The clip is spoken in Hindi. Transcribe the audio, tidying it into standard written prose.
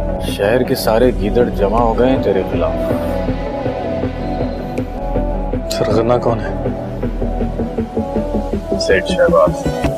शहर के सारे गीदड़ जमा हो गए हैं तेरे खिलाफ। सरगना कौन है? सेठ शहबाज।